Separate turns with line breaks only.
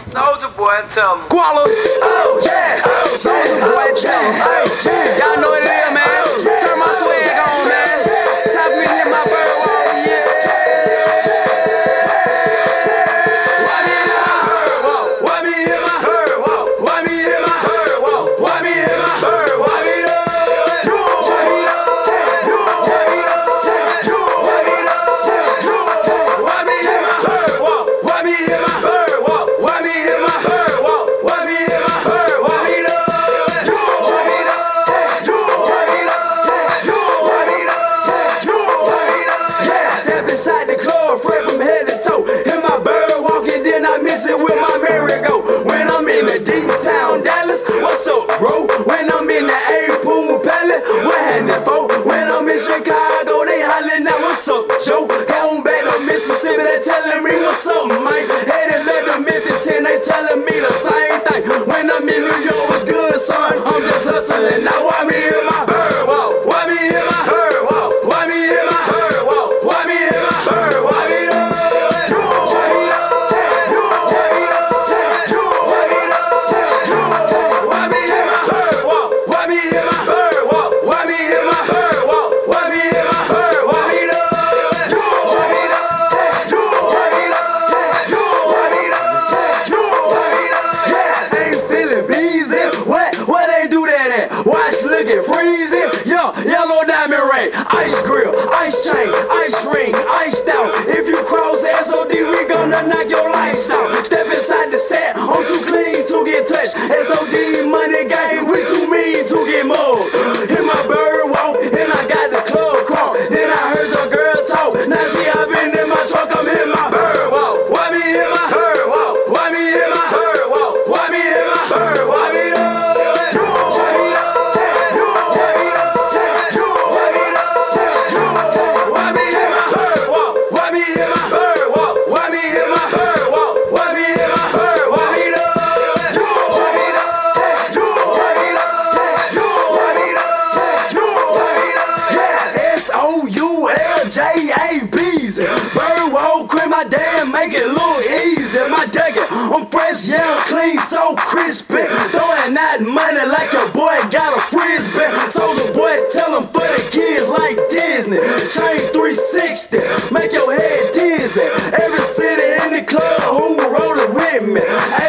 Soulja Boy, tell him.
Koala. Oh, yeah. Soulja Boy, tell him. Y'all know what it is, man. Turn my swag on, man. Tap me in my bird wall, yeah. Why me in my bird wall? Why me in my bird wall? Why me in my bird wall? Why me in my bird wall? Inside the club, fresh from head to toe. In my bird walking, then I miss it with my merry-go. When I'm in the D-Town, Dallas, what's up, bro? When I'm in the A-Pool Palace, what happening, for? When I'm in Chicago, they hollering out, what's up, Joe? Come back to Mississippi, they telling me what's up, Mike. Headed left to Memphis 10, they telling me the same thing. When I'm in New York, what's good, son? I'm just hustling. Now why me in my bird walk? Why me in my bird walk? Why me in my bird walk? Why me in my bird walk? Watch, looking, freezing, yeah, yellow diamond ring, ice grill, ice chain, ice ring, iced out. If you cross SOD, we gonna knock your lights out. Step inside the set, I'm too clean to get touched. SOD money game, we too mean to get mugged. Hit my bird walk, and I got the club crawl. Then I heard your girl talk, now she hopping in my truck, I'm in my bird walk. Why me in my bird walk? Why me in my bird walk? Why me in my bird walk? Why me J-A-B's, bird walk, cream my damn, make it look easy. My dagger, I'm fresh, yeah, I'm clean, so crispy. Throwing that money like your boy got a frisbee. So the boy tell him for the kids like Disney. Chain 360, make your head dizzy. Every city in the club who rollin' with me.